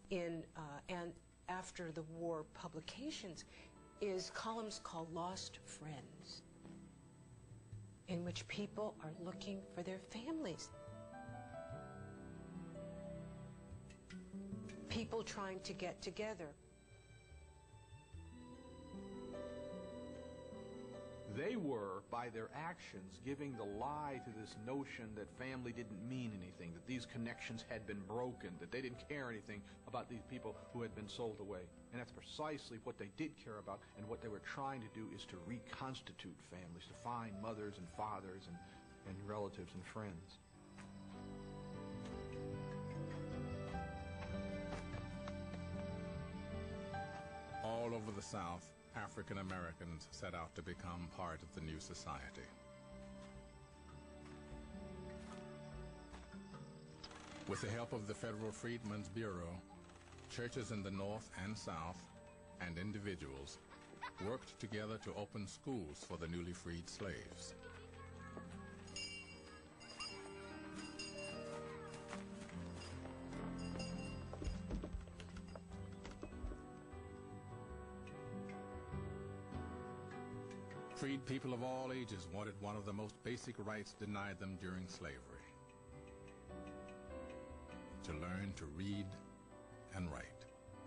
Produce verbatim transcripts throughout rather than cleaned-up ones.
in uh, and after the war publications is columns called Lost Friends, in which people are looking for their families. People trying to get together. They were, by their actions, giving the lie to this notion that family didn't mean anything, that these connections had been broken, that they didn't care anything about these people who had been sold away. And that's precisely what they did care about, and what they were trying to do is to reconstitute families, to find mothers and fathers and, and relatives and friends. All over the South, African Americans set out to become part of the new society. With the help of the Federal Freedmen's Bureau, churches in the North and South and individuals worked together to open schools for the newly freed slaves. Freed people of all ages wanted one of the most basic rights denied them during slavery: to learn to read and write.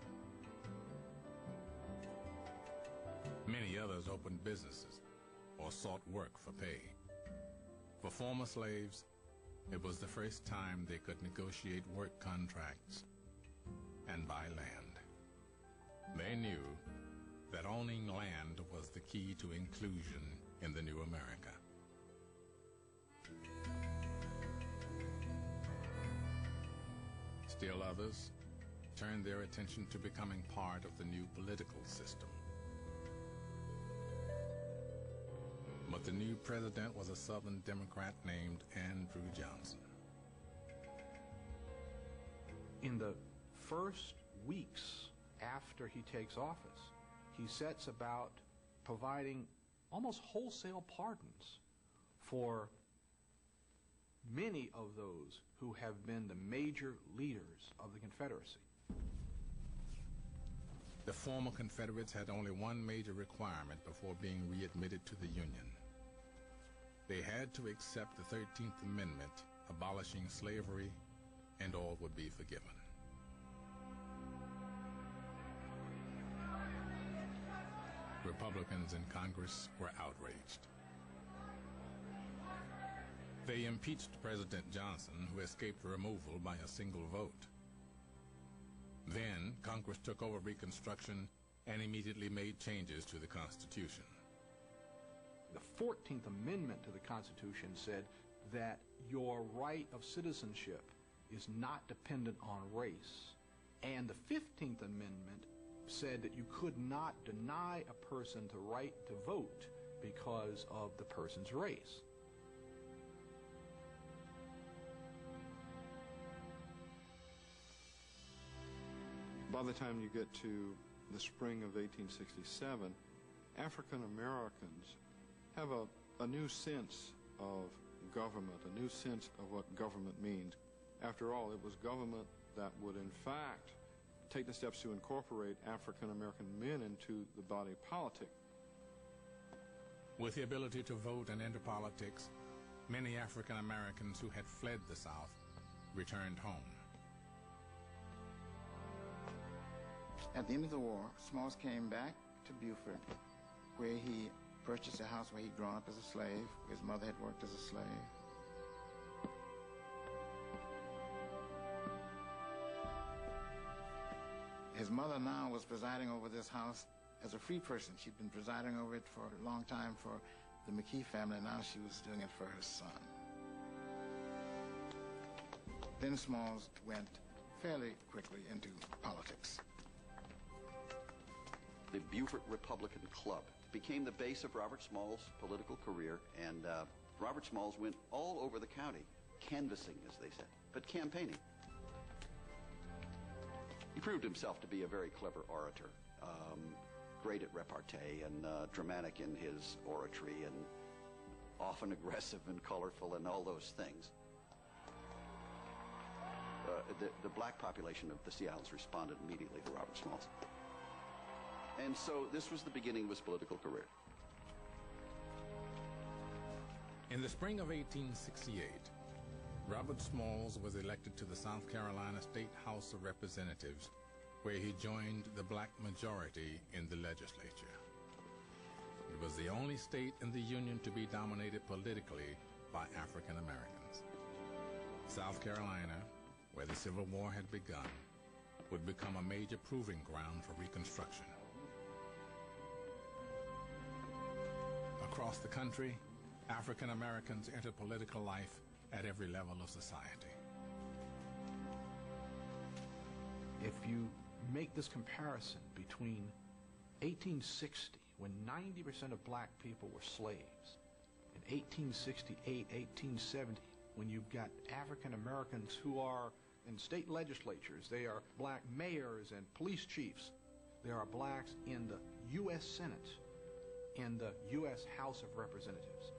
Many others opened businesses or sought work for pay. For former slaves, it was the first time they could negotiate work contracts and buy land. They knew that owning land was the key to inclusion in the new America. Still others turned their attention to becoming part of the new political system. But the new president was a Southern Democrat named Andrew Johnson. In the first weeks after he takes office, he sets about providing almost wholesale pardons for many of those who have been the major leaders of the Confederacy. The former Confederates had only one major requirement before being readmitted to the Union. They had to accept the thirteenth Amendment abolishing slavery, and all would be forgiven. Republicans in Congress were outraged. They impeached President Johnson, who escaped removal by a single vote. Then Congress took over Reconstruction and immediately made changes to the Constitution. The fourteenth Amendment to the Constitution said that your right of citizenship is not dependent on race. And the fifteenth Amendment said that you could not deny a person the right to vote because of the person's race. By the time you get to the spring of eighteen sixty-seven, African Americans have a, a new sense of government, a new sense of what government means. After all, it was government that would in fact take the steps to incorporate African American men into the body politic. With the ability to vote and enter politics, many African Americans who had fled the South returned home. At the end of the war, Smalls came back to Beaufort, where he purchased a house where he'd grown up as a slave. His mother had worked as a slave. His mother now was presiding over this house as a free person. She'd been presiding over it for a long time for the McKee family, and now she was doing it for her son. Then Smalls went fairly quickly into politics. The Beaufort Republican Club became the base of Robert Smalls' political career, and uh, Robert Smalls went all over the county, canvassing, as they said, but campaigning. He proved himself to be a very clever orator, um, great at repartee and uh, dramatic in his oratory, and often aggressive and colorful and all those things. Uh, the, the black population of the Seattles responded immediately to Robert Smalls. And so this was the beginning of his political career. In the spring of eighteen sixty-eight, Robert Smalls was elected to the South Carolina State House of Representatives, where he joined the black majority in the legislature. It was the only state in the Union to be dominated politically by African Americans. South Carolina, where the Civil War had begun, would become a major proving ground for Reconstruction. Across the country, African Americans entered political life at every level of society. If you make this comparison between eighteen sixty, when ninety percent of black people were slaves, and eighteen sixty-eight, eighteen seventy, when you've got African Americans who are in state legislatures, they are black mayors and police chiefs, there are blacks in the U S Senate, in the U S House of Representatives.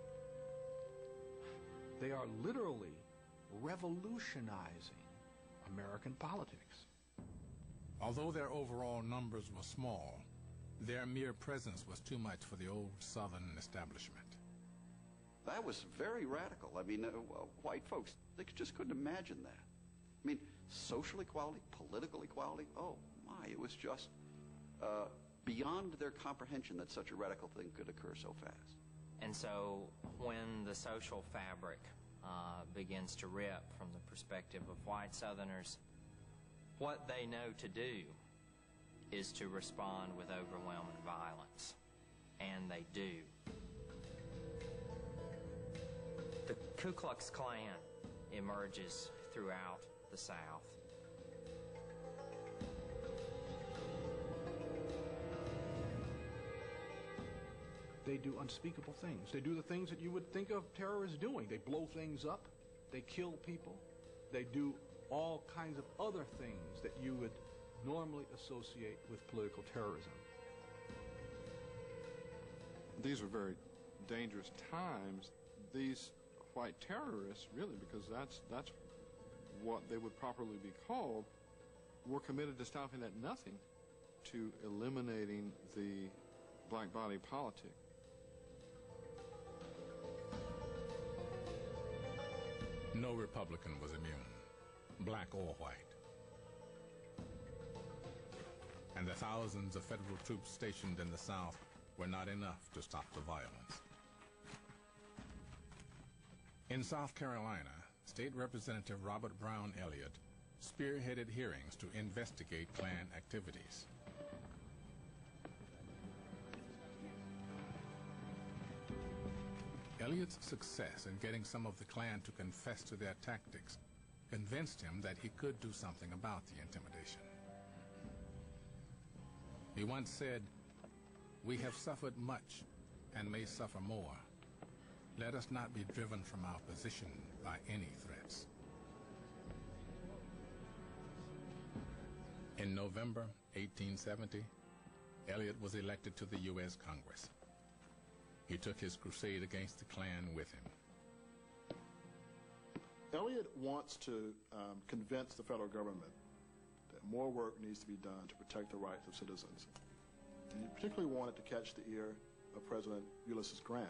They are literally revolutionizing American politics. Although their overall numbers were small, their mere presence was too much for the old Southern establishment. That was very radical. I mean, uh, well, white folks, they just couldn't imagine that. I mean, social equality, political equality, oh my, it was just uh, beyond their comprehension that such a radical thing could occur so fast. And so when the social fabric uh, begins to rip from the perspective of white Southerners, what they know to do is to respond with overwhelming violence. And they do. The Ku Klux Klan emerges throughout the South. They do unspeakable things. They do the things that you would think of terrorists doing. They blow things up. They kill people. They do all kinds of other things that you would normally associate with political terrorism. These are very dangerous times. These white terrorists, really, because that's that's what they would properly be called, were committed to stopping at nothing to eliminating the black body politic. No Republican was immune, black or white. And the thousands of federal troops stationed in the South were not enough to stop the violence. In South Carolina, State Representative Robert Brown Elliott spearheaded hearings to investigate Klan activities. Elliott's success in getting some of the Klan to confess to their tactics convinced him that he could do something about the intimidation. He once said, "We have suffered much and may suffer more. Let us not be driven from our position by any threats." In November eighteen seventy, Elliott was elected to the U S Congress. He took his crusade against the Klan with him. Elliott wants to um, convince the federal government that more work needs to be done to protect the rights of citizens. And he particularly wanted to catch the ear of President Ulysses Grant.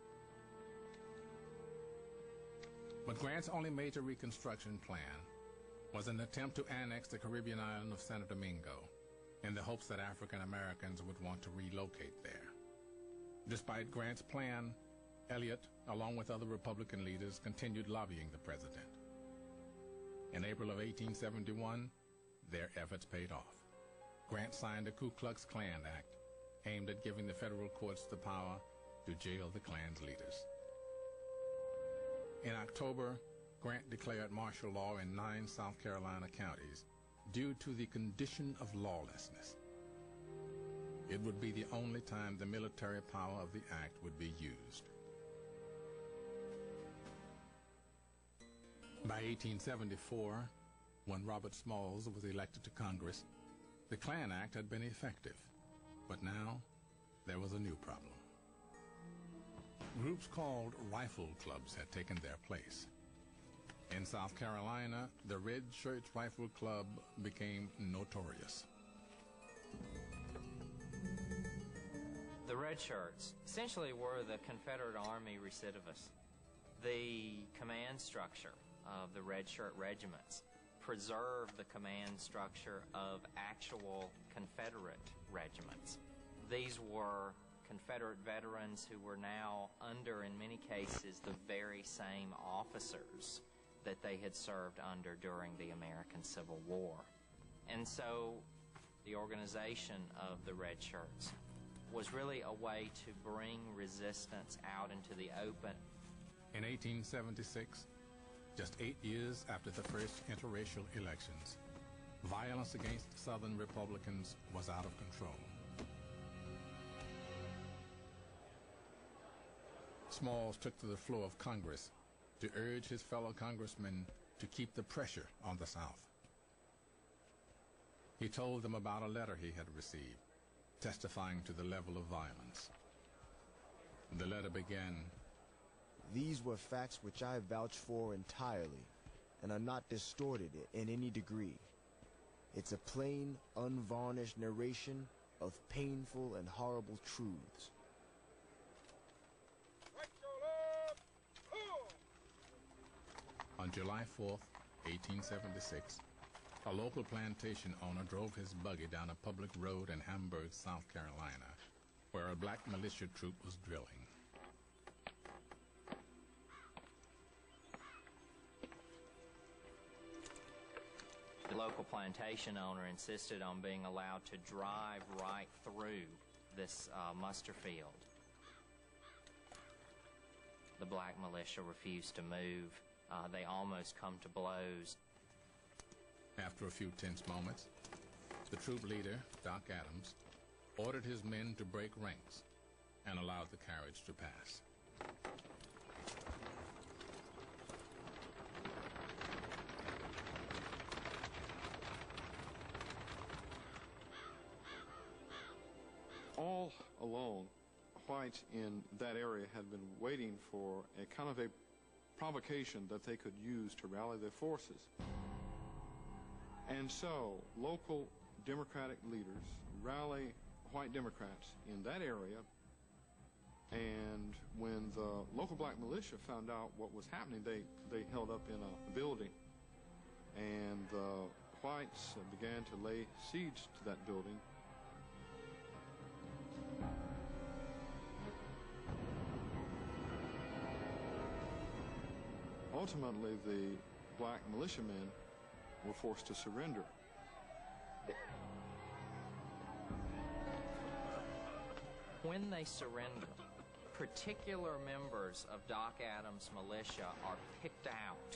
But Grant's only major Reconstruction plan was an attempt to annex the Caribbean island of Santo Domingo in the hopes that African Americans would want to relocate there. Despite Grant's plan, Elliott, along with other Republican leaders, continued lobbying the president. In April of eighteen seventy-one, their efforts paid off. Grant signed the Ku Klux Klan Act, aimed at giving the federal courts the power to jail the Klan's leaders. In October, Grant declared martial law in nine South Carolina counties due to the condition of lawlessness. It would be the only time the military power of the act would be used. By eighteen seventy-four, when Robert Smalls was elected to Congress, the Klan Act had been effective, but now there was a new problem. Groups called rifle clubs had taken their place. In South Carolina, the Red Shirt Rifle Club became notorious. The Red Shirts essentially were the Confederate Army recidivists. The command structure of the Red Shirt regiments preserved the command structure of actual Confederate regiments. These were Confederate veterans who were now under, in many cases, the very same officers that they had served under during the American Civil War. And so the organization of the Red Shirts was really a way to bring resistance out into the open. In eighteen seventy-six, just eight years after the first interracial elections, violence against Southern Republicans was out of control. Smalls took to the floor of Congress to urge his fellow congressmen to keep the pressure on the South. He told them about a letter he had received, testifying to the level of violence. The letter began, "These were facts which I vouch for entirely, and are not distorted in any degree. It's a plain, unvarnished narration of painful and horrible truths." On July fourth, eighteen seventy-six, a local plantation owner drove his buggy down a public road in Hamburg, South Carolina, where a black militia troop was drilling. The local plantation owner insisted on being allowed to drive right through this uh, muster field. The black militia refused to move. Uh, they almost come to blows. After a few tense moments, the troop leader, Doc Adams, ordered his men to break ranks and allowed the carriage to pass. All along, whites in that area had been waiting for a kind of a provocation that they could use to rally their forces. And so, local Democratic leaders rally white Democrats in that area, and when the local black militia found out what was happening, they, they held up in a building, and the whites began to lay siege to that building. Ultimately, the black militiamen were forced to surrender. When they surrender, particular members of Doc Adams' militia are picked out.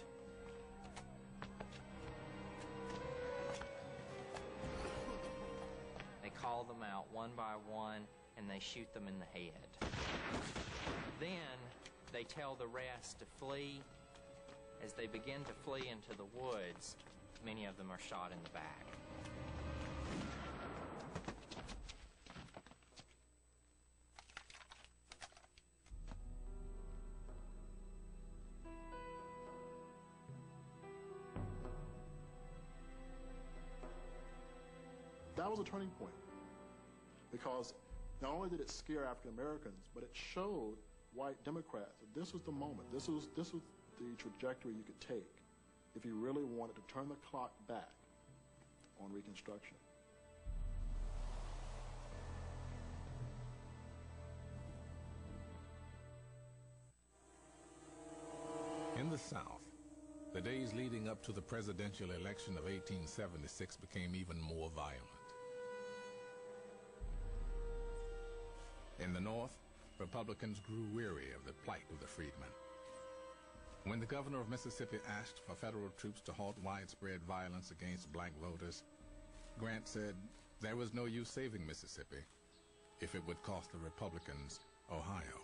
They call them out one by one, and they shoot them in the head. Then they tell the rest to flee. As they begin to flee into the woods, many of them are shot in the back. That was a turning point, because not only did it scare African Americans, but it showed white Democrats that this was the moment. This was this was the trajectory you could take if you really wanted to turn the clock back on Reconstruction. In the South, the days leading up to the presidential election of eighteen seventy-six became even more violent. In the North, Republicans grew weary of the plight of the freedmen. When the governor of Mississippi asked for federal troops to halt widespread violence against black voters, Grant said there was no use saving Mississippi if it would cost the Republicans Ohio.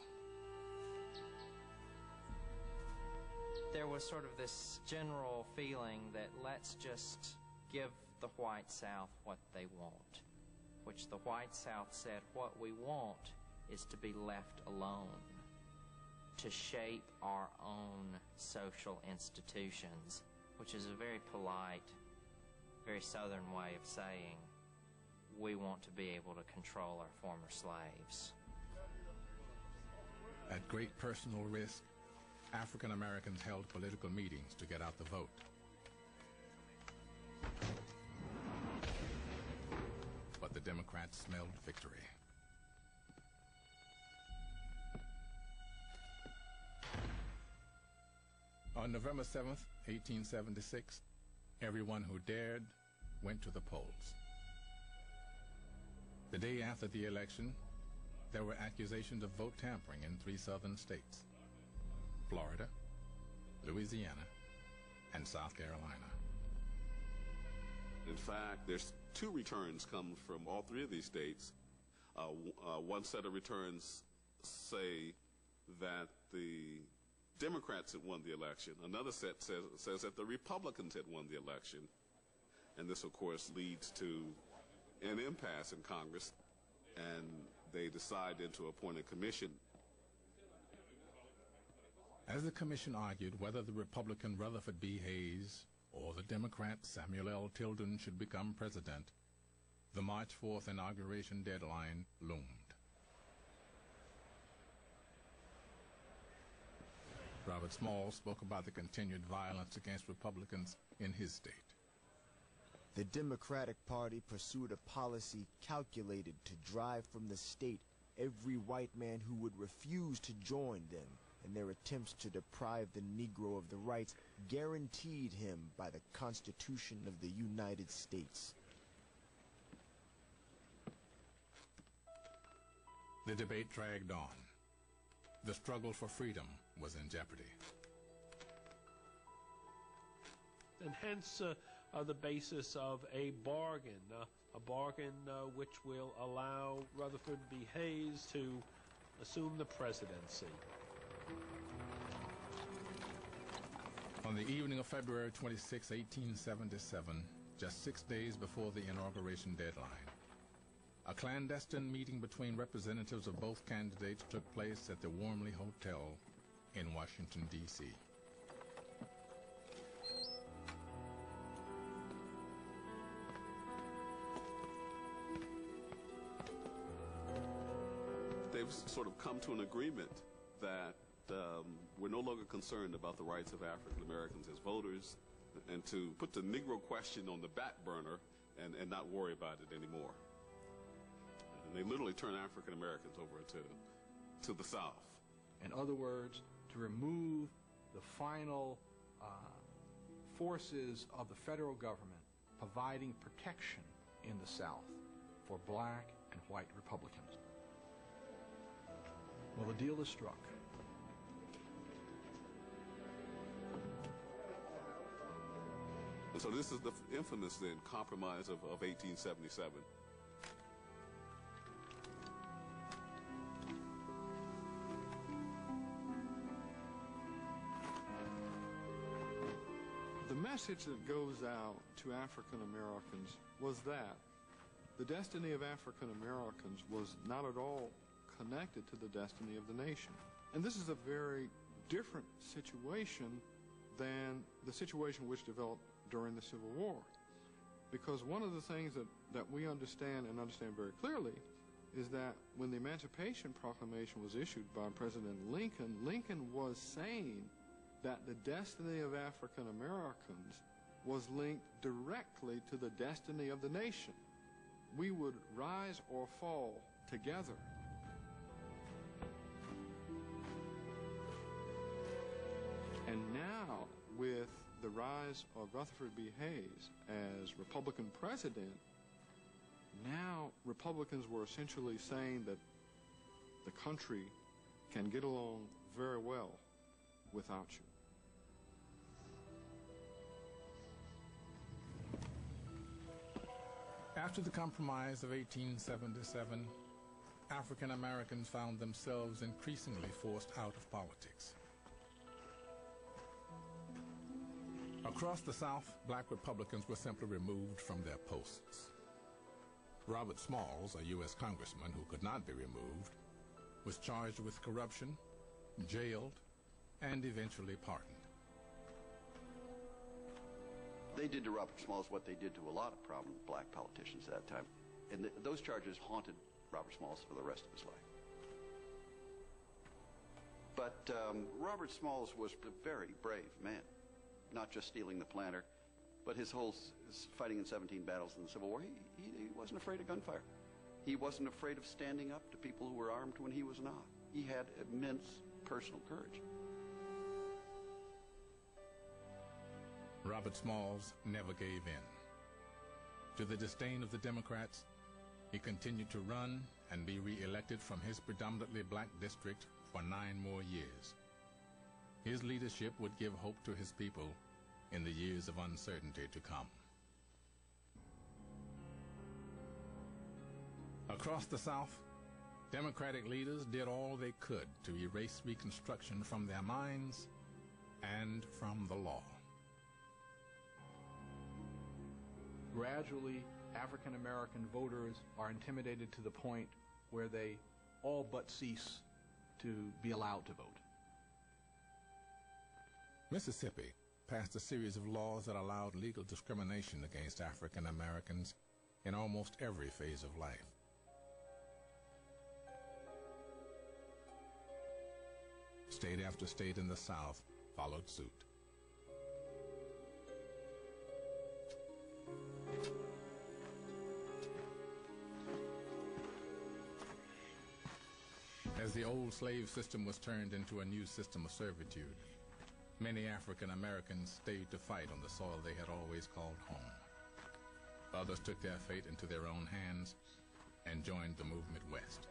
There was sort of this general feeling that let's just give the white South what they want, which the white South said, what we want is to be left alone. to shape our own social institutions, which is a very polite, very Southern way of saying we want to be able to control our former slaves. At great personal risk, African Americans held political meetings to get out the vote. But the Democrats smelled victory. On November seventh, eighteen seventy-six, everyone who dared went to the polls. The day after the election, there were accusations of vote tampering in three southern states: Florida, Louisiana, and South Carolina. In fact, there's two returns come from all three of these states. Uh, uh, one set of returns say that the Democrats had won the election. Another set says, says that the Republicans had won the election. And this, of course, leads to an impasse in Congress, and they decide then to appoint a commission. As the commission argued whether the Republican Rutherford B. Hayes or the Democrat Samuel L. Tilden should become president, the March fourth inauguration deadline loomed. Robert Small spoke about the continued violence against Republicans in his state. The Democratic Party pursued a policy calculated to drive from the state every white man who would refuse to join them in their attempts to deprive the Negro of the rights guaranteed him by the Constitution of the United States. The debate dragged on. The struggle for freedom was in jeopardy. And hence uh, uh, the basis of a bargain, uh, a bargain uh, which will allow Rutherford B. Hayes to assume the presidency. On the evening of February twenty-sixth, eighteen seventy-seven, just six days before the inauguration deadline, a clandestine meeting between representatives of both candidates took place at the Wormley Hotel in Washington, D C They've sort of come to an agreement that um, we're no longer concerned about the rights of African Americans as voters, and to put the Negro question on the back burner and, and not worry about it anymore. And they literally turn African Americans over to, to the South. In other words, to remove the final uh, forces of the federal government providing protection in the South for black and white Republicans. Well, the deal is struck. And so this is the infamous, then, Compromise of, of eighteen seventy-seven. The message that goes out to African Americans was that the destiny of African Americans was not at all connected to the destiny of the nation. And this is a very different situation than the situation which developed during the Civil War. Because one of the things that, that we understand and understand very clearly is that when the Emancipation Proclamation was issued by President Lincoln, Lincoln was saying that the destiny of African Americans was linked directly to the destiny of the nation. We would rise or fall together. And now, with the rise of Rutherford B. Hayes as Republican president, now Republicans were essentially saying that the country can get along very well without you. After the Compromise of eighteen seventy-seven, African Americans found themselves increasingly forced out of politics. Across the South, black Republicans were simply removed from their posts. Robert Smalls, a U S congressman who could not be removed, was charged with corruption, jailed, and eventually pardoned. They did to Robert Smalls what they did to a lot of prominent black politicians at that time. And th those charges haunted Robert Smalls for the rest of his life. But um, Robert Smalls was a very brave man, not just stealing the planter, but his whole his fighting in seventeen battles in the Civil War. He, he, he wasn't afraid of gunfire. He wasn't afraid of standing up to people who were armed when he was not. He had immense personal courage. Robert Smalls never gave in. To the disdain of the Democrats, he continued to run and be re-elected from his predominantly black district for nine more years. His leadership would give hope to his people in the years of uncertainty to come. Across the South, Democratic leaders did all they could to erase Reconstruction from their minds and from the law. Gradually, African American voters are intimidated to the point where they all but cease to be allowed to vote. Mississippi passed a series of laws that allowed legal discrimination against African Americans in almost every phase of life. State after state in the South followed suit. As the old slave system was turned into a new system of servitude, many African Americans stayed to fight on the soil they had always called home. Others took their fate into their own hands and joined the movement west.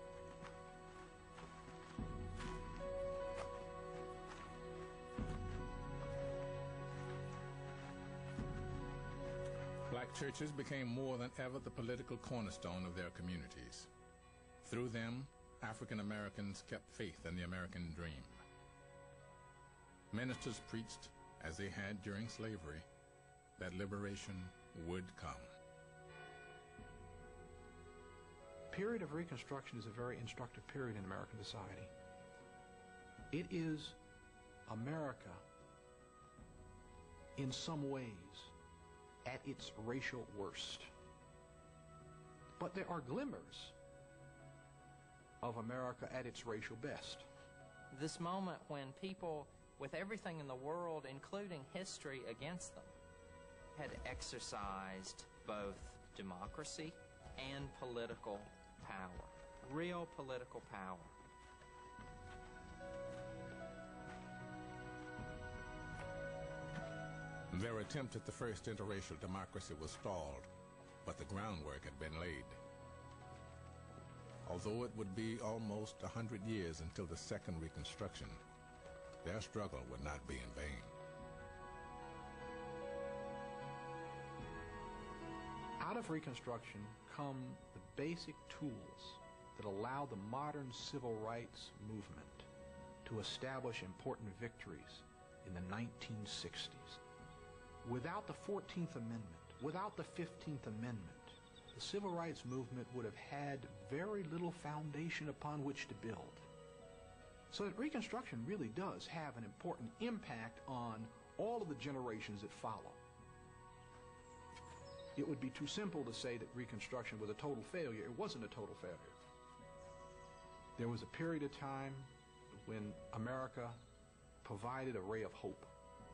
Black churches became more than ever the political cornerstone of their communities. Through them, African Americans kept faith in the American dream. Ministers preached, as they had during slavery, that liberation would come. The period of Reconstruction is a very instructive period in American society. It is America, in some ways, at its racial worst. But there are glimmers of America at its racial best. This moment when people, with everything in the world, including history against them, had exercised both democracy and political power, real political power. Their attempt at the first interracial democracy was stalled, but the groundwork had been laid. Although it would be almost a hundred years until the second Reconstruction, their struggle would not be in vain. Out of Reconstruction come the basic tools that allow the modern civil rights movement to establish important victories in the nineteen sixties. Without the fourteenth Amendment, without the fifteenth Amendment, the civil rights movement would have had very little foundation upon which to build. So that Reconstruction really does have an important impact on all of the generations that follow. It would be too simple to say that Reconstruction was a total failure. It wasn't a total failure. There was a period of time when America provided a ray of hope.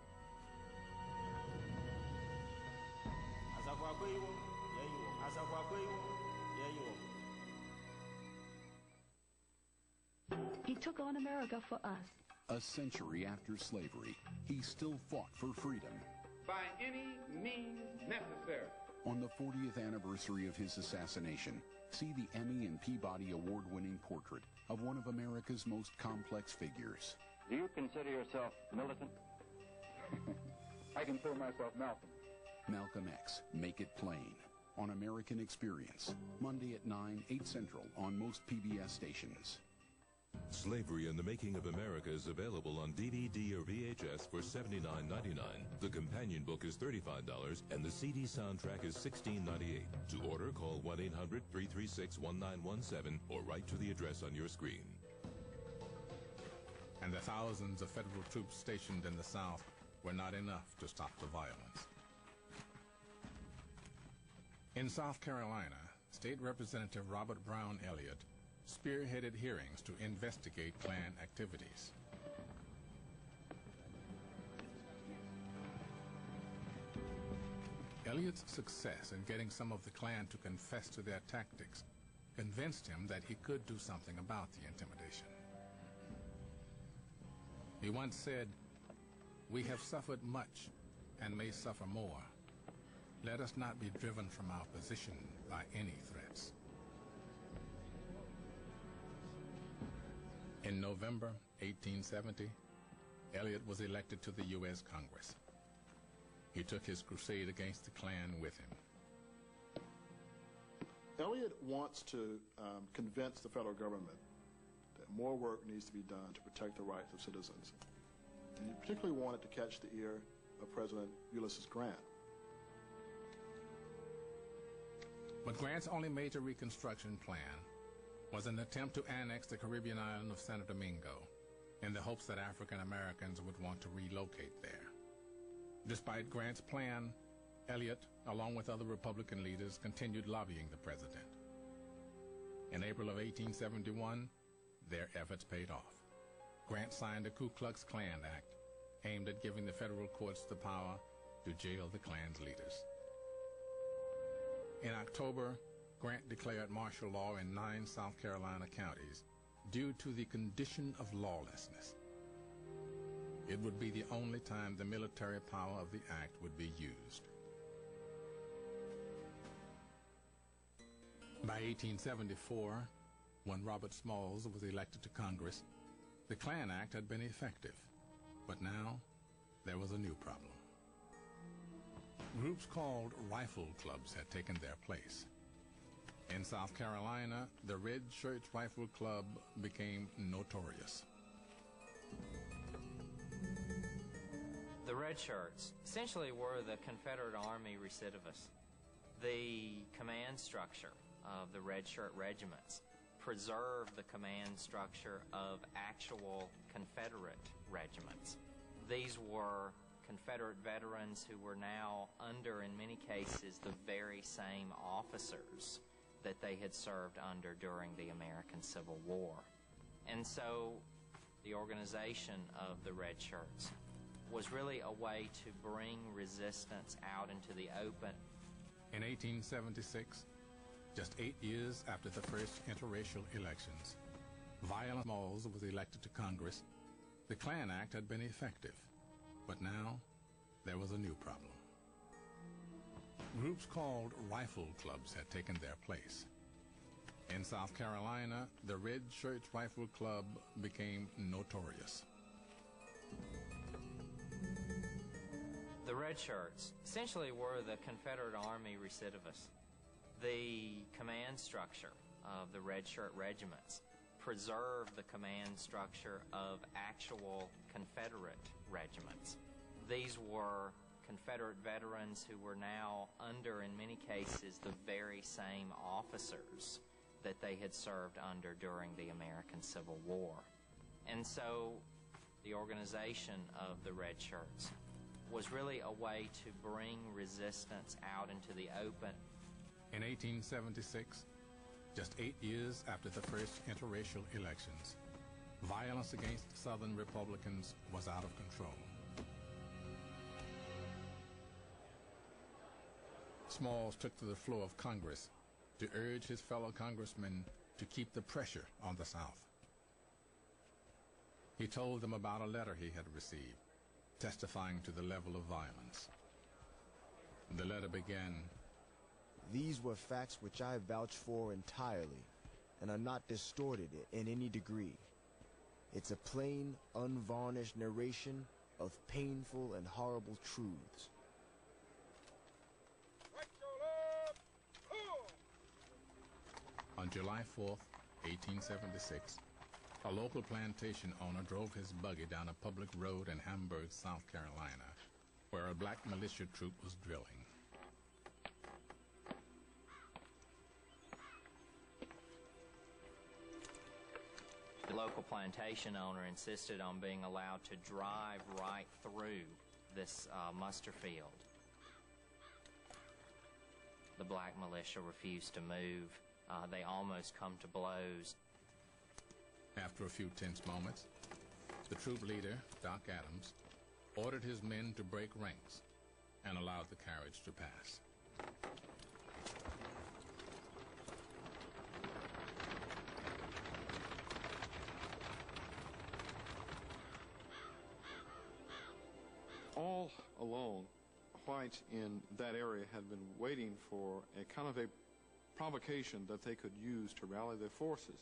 He took on America for us. A century after slavery, he still fought for freedom. By any means necessary. On the fortieth anniversary of his assassination, see the Emmy and Peabody Award-winning portrait of one of America's most complex figures. Do you consider yourself militant? I consider myself Malcolm. Malcolm X, Make It Plain, on American Experience, Monday at nine, eight Central on most P B S stations. Slavery and the Making of America is available on D V D or V H S for seventy-nine ninety-nine. The companion book is thirty-five dollars and the C D soundtrack is sixteen ninety-eight. To order, call one eight hundred, three three six, one nine one seven or write to the address on your screen. and the thousands of federal troops stationed in the South were not enough to stop the violence. In South Carolina, State Representative Robert Brown Elliott spearheaded hearings to investigate Klan activities. Elliott's success in getting some of the Klan to confess to their tactics convinced him that he could do something about the intimidation. He once said, "We have suffered much and may suffer more. Let us not be driven from our position by any threats." In November eighteen seventy, Elliott was elected to the U S Congress. He took his crusade against the Klan with him. Elliott wants to um, convince the federal government that more work needs to be done to protect the rights of citizens. And he particularly wanted to catch the ear of President Ulysses Grant. But Grant's only major Reconstruction plan was an attempt to annex the Caribbean island of Santo Domingo in the hopes that African Americans would want to relocate there. Despite Grant's plan, Elliott, along with other Republican leaders, continued lobbying the president. In April of eighteen seventy-one, their efforts paid off. Grant signed the Ku Klux Klan Act, aimed at giving the federal courts the power to jail the Klan's leaders. In October, Grant declared martial law in nine South Carolina counties due to the condition of lawlessness. It would be the only time the military power of the act would be used. By eighteen seventy-four, when Robert Smalls was elected to Congress, the Klan Act had been effective, but now there was a new problem. Groups called rifle clubs had taken their place. In South Carolina, the Red Shirts Rifle Club became notorious. The Red Shirts essentially were the Confederate Army recidivists. The command structure of the Red Shirt regiments preserved the command structure of actual Confederate regiments. These were Confederate veterans who were now under, in many cases, the very same officers that they had served under during the American Civil War. And so the organization of the Red Shirts was really a way to bring resistance out into the open. In eighteen seventy-six, just eight years after the first interracial elections, Violet Smalls was elected to Congress. The Klan Act had been effective, but now there was a new problem. Groups called rifle clubs had taken their place. In South Carolina, the Red Shirts Rifle Club became notorious. The Red Shirts essentially were the Confederate Army recidivists. The command structure of the Red Shirt regiments preserved the command structure of actual Confederate regiments. These were Confederate veterans who were now under, in many cases, the very same officers that they had served under during the American Civil War. And so the organization of the Red Shirts was really a way to bring resistance out into the open. In eighteen seventy-six, just eight years after the first interracial elections, violence against Southern Republicans was out of control. Smalls took to the floor of Congress to urge his fellow congressmen to keep the pressure on the South. He told them about a letter he had received, testifying to the level of violence. The letter began, "These were facts which I vouch for entirely, and are not distorted in any degree. It's a plain, unvarnished narration of painful and horrible truths." On July fourth, eighteen seventy-six, a local plantation owner drove his buggy down a public road in Hamburg, South Carolina, where a black militia troop was drilling. The local plantation owner insisted on being allowed to drive right through this uh, muster field. The black militia refused to move. Uh, they almost come to blows. After a few tense moments, the troop leader, Doc Adams, ordered his men to break ranks and allowed the carriage to pass. All along, whites in that area had been waiting for a kind of a provocation that they could use to rally their forces.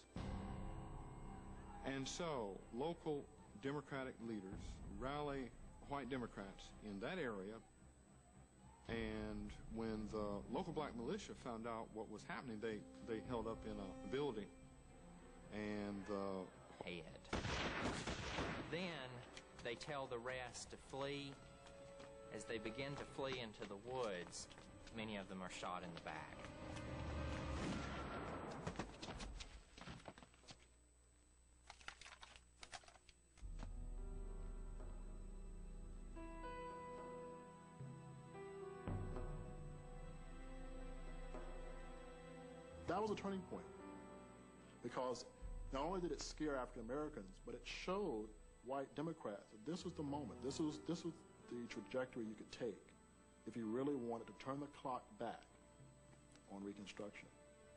And so, local Democratic leaders rally white Democrats in that area, and when the local black militia found out what was happening, they, they held up in a building, and the head. Then they tell the rest to flee. As they begin to flee into the woods, many of them are shot in the back. That was a turning point, because not only did it scare African Americans, but it showed white Democrats that this was the moment, this was, this was the trajectory you could take if you really wanted to turn the clock back on Reconstruction.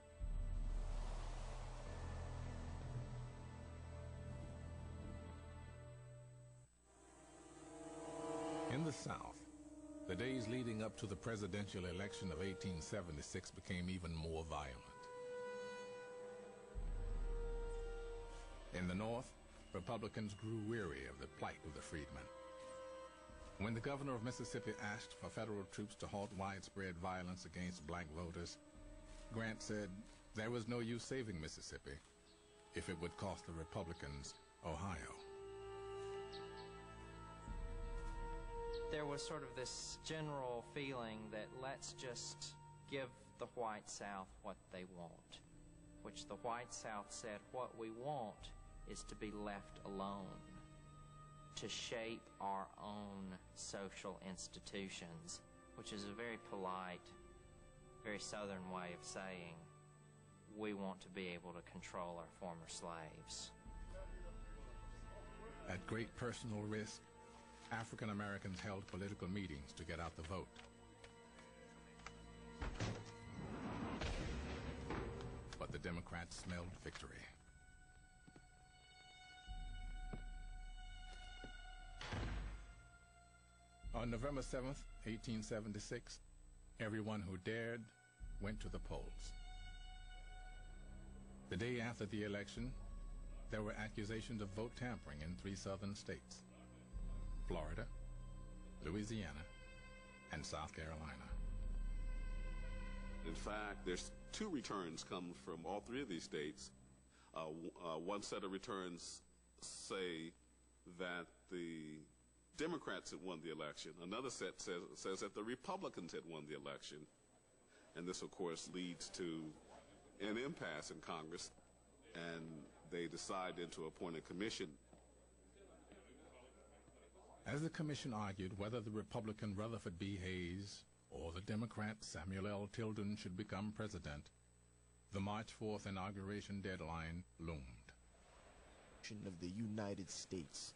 In the South, the days leading up to the presidential election of eighteen seventy-six became even more violent. In the North, Republicans grew weary of the plight of the freedmen. When the governor of Mississippi asked for federal troops to halt widespread violence against black voters, Grant said there was no use saving Mississippi if it would cost the Republicans Ohio. There was sort of this general feeling that let's just give the white South what they want, which the white South said, what we want is to be left alone, to shape our own social institutions, which is a very polite, very Southern way of saying we want to be able to control our former slaves. At great personal risk, African Americans held political meetings to get out the vote. But the Democrats smelled victory. On November seventh, eighteen seventy-six, everyone who dared went to the polls. The day after the election, there were accusations of vote tampering in three southern states: Florida, Louisiana, and South Carolina. In fact, there's two returns come from all three of these states. Uh, uh, one set of returns say that the Democrats had won the election. Another set says, says that the Republicans had won the election. And this, of course, leads to an impasse in Congress, and they decide then to appoint a commission. As the commission argued whether the Republican Rutherford B. Hayes or the Democrat Samuel L. Tilden should become president, the March fourth inauguration deadline loomed. Of the United States.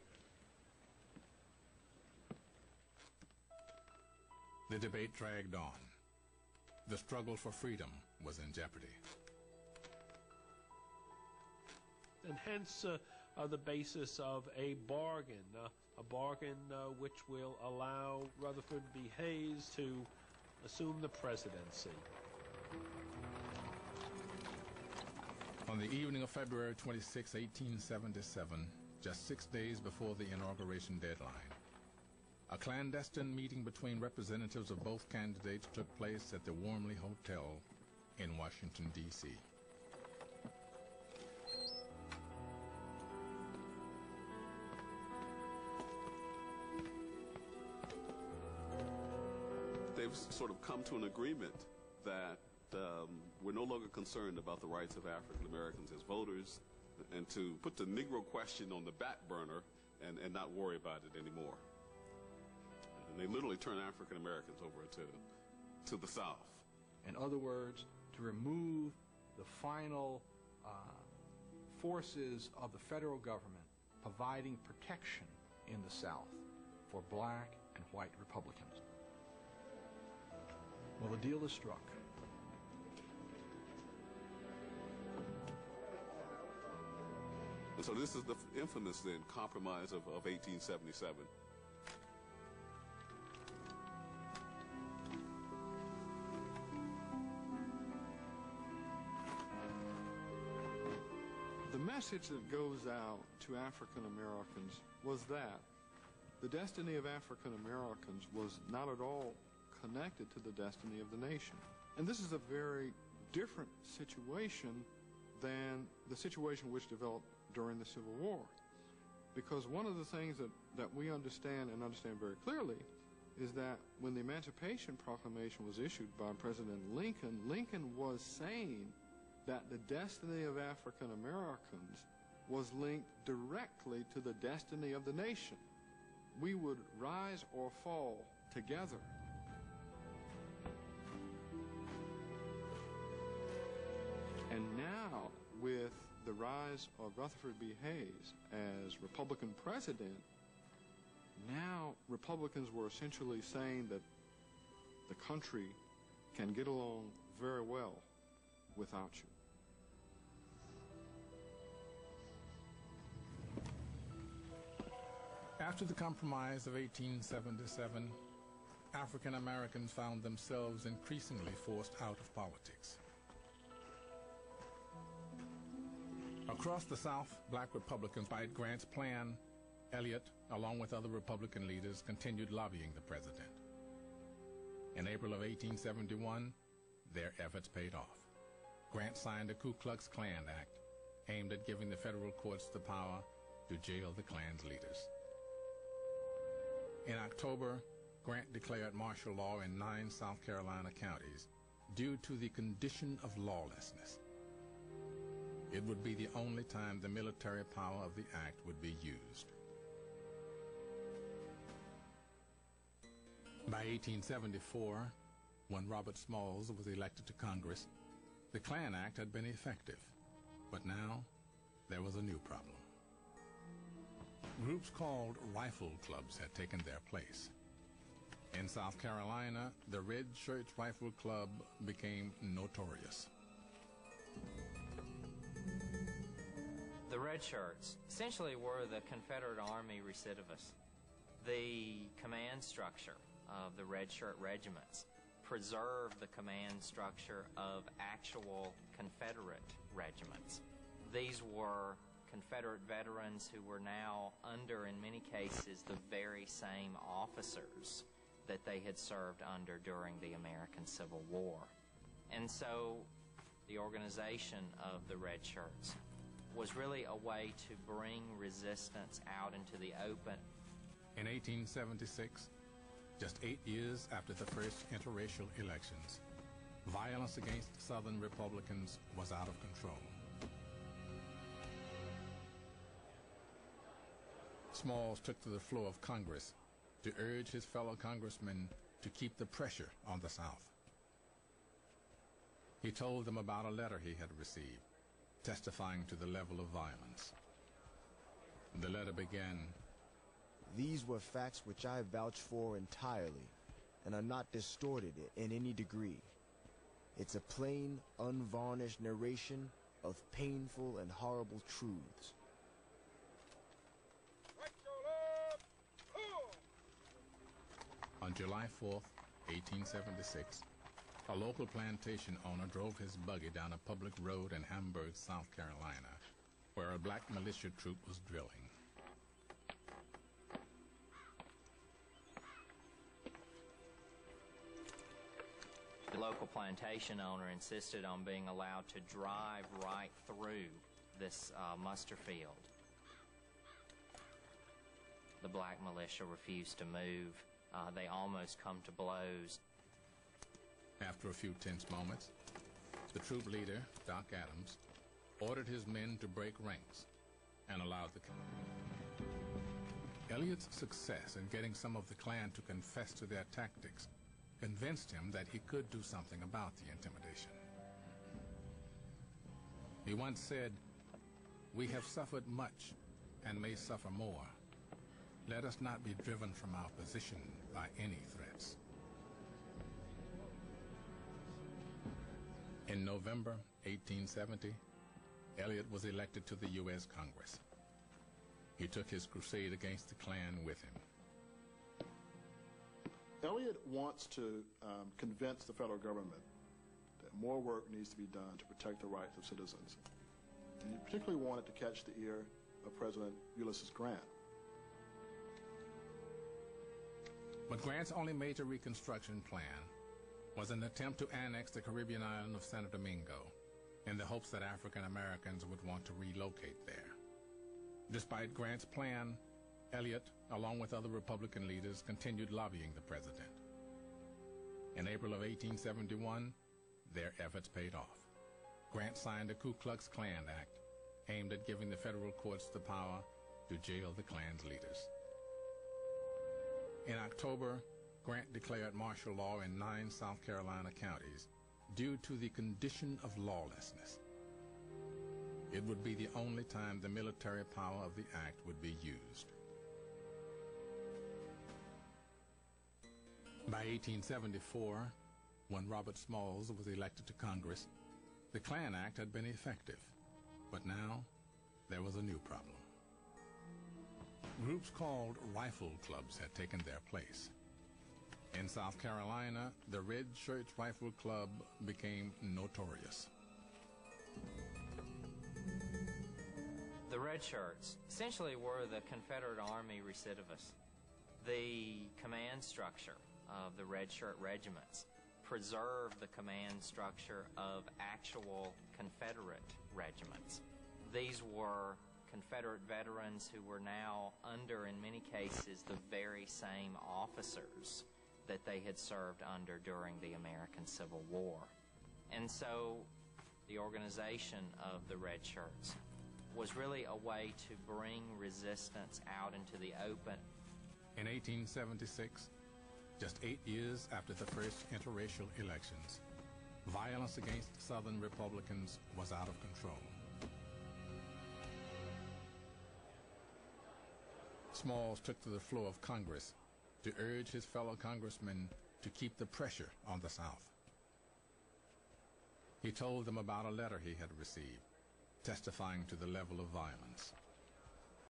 The debate dragged on. The struggle for freedom was in jeopardy. And hence uh, uh, the basis of a bargain, uh, a bargain uh, which will allow Rutherford B. Hayes to assume the presidency. On the evening of February twenty-sixth, eighteen seventy-seven, just six days before the inauguration deadline, a clandestine meeting between representatives of both candidates took place at the Wormley Hotel in Washington, D C They've sort of come to an agreement that um, we're no longer concerned about the rights of African Americans as voters, and to put the Negro question on the back burner and, and not worry about it anymore. And they literally turn African Americans over to, to the South. In other words, to remove the final uh, forces of the federal government providing protection in the South for black and white Republicans. Well, the deal is struck. And so this is the infamous then compromise of, of eighteen seventy-seven. The message that goes out to African Americans was that the destiny of African Americans was not at all connected to the destiny of the nation. And this is a very different situation than the situation which developed during the Civil War. Because one of the things that, that we understand and understand very clearly is that when the Emancipation Proclamation was issued by President Lincoln, Lincoln was saying that the destiny of African Americans was linked directly to the destiny of the nation. We would rise or fall together. And now, with the rise of Rutherford B. Hayes as Republican president, now Republicans were essentially saying that the country can get along very well without you. After the Compromise of eighteen seventy-seven, African Americans found themselves increasingly forced out of politics. Across the South, black Republicans, despite Grant's plan, Elliott, along with other Republican leaders, continued lobbying the president. In April of eighteen seventy-one, their efforts paid off. Grant signed the Ku Klux Klan Act, aimed at giving the federal courts the power to jail the Klan's leaders. In October, Grant declared martial law in nine South Carolina counties due to the condition of lawlessness. It would be the only time the military power of the act would be used. By eighteen seventy-four, when Robert Smalls was elected to Congress, the Klan Act had been effective, but now there was a new problem. Groups called rifle clubs had taken their place. In South Carolina, the Red Shirts Rifle Club became notorious. The Red Shirts essentially were the Confederate Army recidivists. The command structure of the Red Shirt regiments preserved the command structure of actual Confederate regiments. These were Confederate veterans who were now under, in many cases, the very same officers that they had served under during the American Civil War. And so the organization of the Red Shirts was really a way to bring resistance out into the open. In eighteen seventy-six, just eight years after the first interracial elections, violence against Southern Republicans was out of control. Smalls took to the floor of Congress to urge his fellow congressmen to keep the pressure on the South. He told them about a letter he had received, testifying to the level of violence. The letter began, "These were facts which I vouch for entirely, and are not distorted in any degree. It's a plain, unvarnished narration of painful and horrible truths." On July fourth, eighteen seventy-six, a local plantation owner drove his buggy down a public road in Hamburg, South Carolina, where a black militia troop was drilling. The local plantation owner insisted on being allowed to drive right through this uh, muster field. The black militia refused to move. Uh, they almost come to blows. After a few tense moments, the troop leader, Doc Adams, ordered his men to break ranks, and allowed the... Elliott's success in getting some of the Klan to confess to their tactics convinced him that he could do something about the intimidation. He once said, "We have suffered much and may suffer more. Let us not be driven from our position by any threats." In November eighteen seventy, Elliott was elected to the U S Congress. He took his crusade against the Klan with him. Elliott wants to um, convince the federal government that more work needs to be done to protect the rights of citizens. And he particularly wanted to catch the ear of President Ulysses Grant. But Grant's only major Reconstruction plan was an attempt to annex the Caribbean island of Santo Domingo in the hopes that African Americans would want to relocate there. Despite Grant's plan, Elliott, along with other Republican leaders, continued lobbying the president. In April of eighteen seventy-one, their efforts paid off. Grant signed the Ku Klux Klan Act, aimed at giving the federal courts the power to jail the Klan's leaders. In October, Grant declared martial law in nine South Carolina counties due to the condition of lawlessness. It would be the only time the military power of the act would be used. By eighteen seventy-four, when Robert Smalls was elected to Congress, the Klan Act had been effective, but now there was a new problem. Groups called rifle clubs had taken their place. In South Carolina, the Red Shirts Rifle Club became notorious. The Red Shirts essentially were the Confederate Army recidivists. The command structure of the Red Shirt regiments preserved the command structure of actual Confederate regiments. These were Confederate veterans who were now under, in many cases, the very same officers that they had served under during the American Civil War. And so the organization of the Red Shirts was really a way to bring resistance out into the open. In eighteen seventy-six, just eight years after the first interracial elections, violence against Southern Republicans was out of control. Smalls took to the floor of Congress to urge his fellow congressmen to keep the pressure on the South. He told them about a letter he had received, testifying to the level of violence.